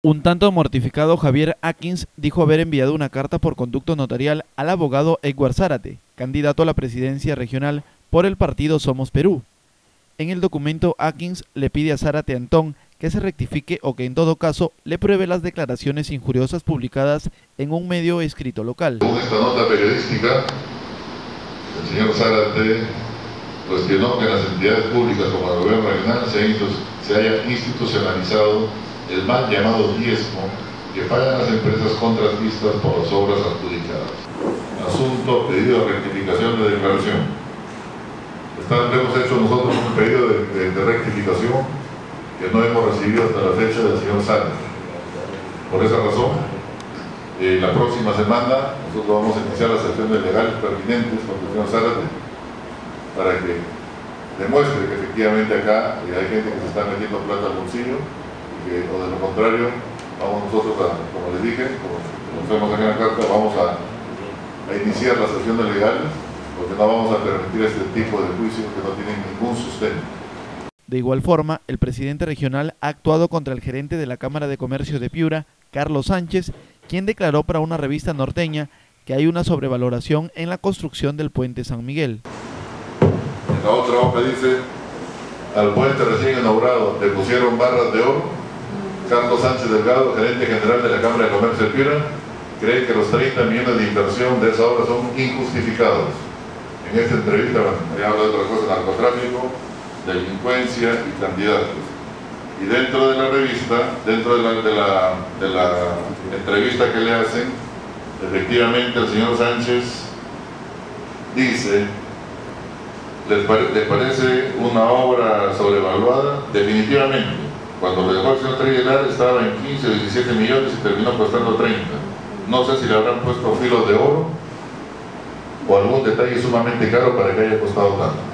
Un tanto mortificado, Javier Atkins dijo haber enviado una carta por conducto notarial al abogado Edward Zárate, candidato a la presidencia regional por el partido Somos Perú. En el documento, Atkins le pide a Zárate Antón que se rectifique o que en todo caso le pruebe las declaraciones injuriosas publicadas en un medio escrito local. Según esta nota periodística, el señor Zárate cuestionó que en las entidades públicas como el gobierno regional se haya institucionalizado el mal llamado diezmo que pagan las empresas contratistas por las obras adjudicadas. Asunto, pedido de rectificación de declaración. Hemos hecho nosotros un pedido de rectificación que no hemos recibido hasta la fecha del señor Zárate. Por esa razón, la próxima semana nosotros vamos a iniciar las acciones legales pertinentes contra el señor Zárate para que demuestre que efectivamente acá hay gente que se está metiendo plata al bolsillo o de lo contrario, vamos nosotros como les dije, como nos vemos acá en la carta, vamos a iniciar las acciones legales, porque no vamos a permitir este tipo de juicios que no tienen ningún sustento. De igual forma, el presidente regional ha actuado contra el gerente de la Cámara de Comercio de Piura, Carlos Sánchez, quien declaró para una revista norteña que hay una sobrevaloración en la construcción del puente San Miguel. En la otra hoja dice, al puente recién inaugurado le pusieron barras de oro. Carlos Sánchez Delgado, gerente general de la Cámara de Comercio de Piura, cree que los 30 millones de inversión de esa obra son injustificados. En esta entrevista, bueno, habla de otra cosa, narcotráfico, delincuencia y candidatos. Y dentro de la revista, dentro de la entrevista que le hacen, efectivamente el señor Sánchez dice, ¿les parece una obra sobrevaluada? Definitivamente. Cuando lo dejó el señor Triguelar estaba en 15 o 17 millones y terminó costando 30. No sé si le habrán puesto filos de oro o algún detalle sumamente caro para que haya costado tanto.